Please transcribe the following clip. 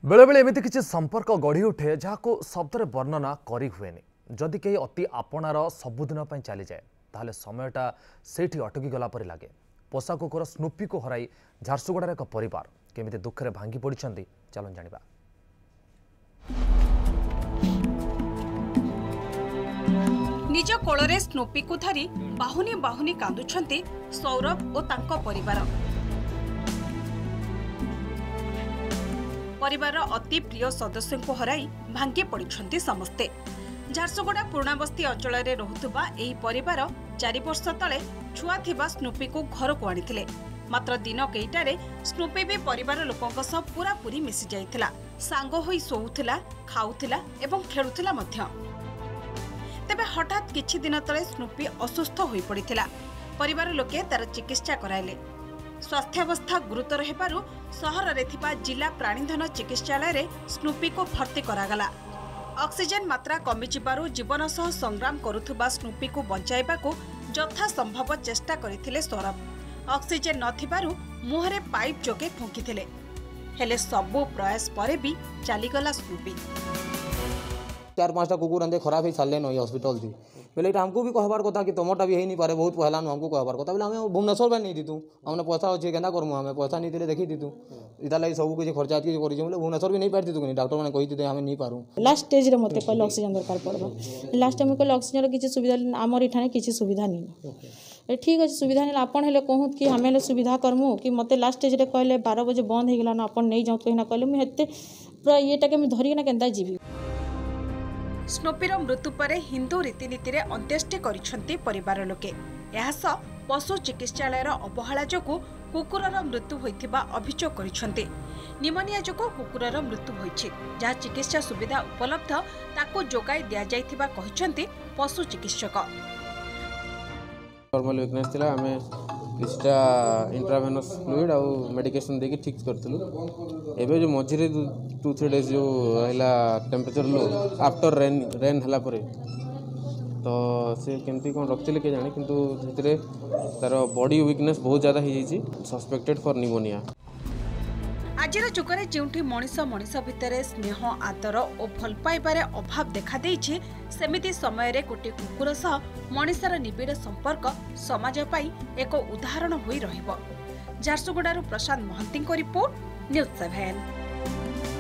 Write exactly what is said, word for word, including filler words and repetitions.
बेले बेले एमती किसी संपर्क गढ़ी उठे जहाँ शब्द वर्णना करी हुएनि जदि कहीं अति आपणार सबुदिन चली जाए ताहले समयटा सेठी अटकी गला परि लागे। पोषा कुकुर स्नूपी को हराई झारसुगुड़ार एक परिवार केमिति दुखरे भांगी पड़िछन्ति चलन जानिबा। निज कोଳରେ स्नूपी को धरी बाहुनी बाहुनी कांदुछन्ति सौरभ और तांको परिवार। परिवार अति प्रिय सदस्य को हराई भांगी पड़िछन्ति समस्ते। झारसुगुड़ा पुराणाबस्ती अंचल में रहुथुबा एही परिवार चारि वर्ष तले छुआ थिबा स्नूपी को घर को आनिथिले। मात्र दिन केइटारे स्नूपी भी परिवार लोकंक सह पूरा पूरी मिसी जाइथिला। सांग होई सोउथिला, खाउथिला एवं खेलुथिला मध्य। तेबे हठात किछि दिन तले स्नूपी असुस्थ होई पड़िथिला। परिवार लोके तार चिकित्सा कराइले। स्वास्थ्यावस्था गुरुतर हेबारु सहर रे थिबा जिला प्राणीधन चिकित्सालय रे स्नूपी को भर्ती करागला। ऑक्सीजन मात्रा कमी जिबारु जीवन सह संग्राम करुथुबा स्नूपी को बचाइबाकू यथा संभव चेष्टा करिथिले सौरभ। ऑक्सीजन नथिबारु मुहरे पाइप जोगे फुंकिथिले, हेले सबु प्रयास परे भी चलीगला स्नूपी। चार पांचटा कुकुर अंदर खराब ही सारे नई हॉस्पिटल थी बोले हमको भी कहबार कथा कि तुमटा भी नहीं पारे बहुत पहला हमको कहबार कथा बोले हमें भुवनेश्वर में नहीं दी तू हमने पैसा अच्छे केना करूँ हमें पैसा नहीं दे देखी दी तू इतना लगे सब कुछ खर्चा कर बोले भुवनेश्वर भी नहीं पार्टी तू डॉक्टर मैंने कही हमें नहीं पारूँ। लास्ट स्टेज रे मते कहले ऑक्सीजन दरकार पड़बा। लास्ट टाइम कहले ऑक्सीजन रो किछि सुविधा हमर इठाने किछि सुविधा नहीं। ठीक अच्छे सुविधा नहीं आपन हेले कहूँ कि हमें हेले सुविधा करमु कि मते लास्ट स्टेज रे कहले बारह बजे बंद हो गला ना आपन नहीं जाऊ कहिना कहले मुझे हेते पूरा येटा के मैं धरिना केंदा जीवी। स्नूपीर मृत्यु पर हिंदू रीतिनीति रे अंत्येष्टि करिसंती परिवार लोके। एहास पशु चिकित्सालयर अवहेला जोगु कुकुरर मृत्यु होइथिबा अभियोग करिसंती। निमोनिया जोगु कुकुरर मृत्यु होइछि जहा चिकित्सा सुविधा उपलब्ध ताको जोगाई दिया जाइथिबा कहिसंती पशु चिकित्सक। नॉर्मल वीकनेस थिला हमें किछटा इंट्रावेनस फ्लूइड और मेडिकेशन देके ठीक करथलु। एबे जो मझिरे टू थ्री डेज जो रहला temperature low after rain rain हला परे तो से केमती कोन रखतिले के जाने किंतु भितरे तार बॉडी वीकनेस बहुत ज्यादा हो जाइछि सस्पेक्टेड फॉर निमोनिया। आजिर जुगरे जोंठी मनीष मनीष भितर स्नेह आदर और भल पाइबारे अभाव देखा देइछि सेमिति समय रे गोटे कुकुर सह मनीषर निबिड़ संपर्क समाज पाई एक उदाहरण होई रहिबो। झारसुगुड़ारू प्रशांत महांती को रिपोर्ट न्यूज सेवन।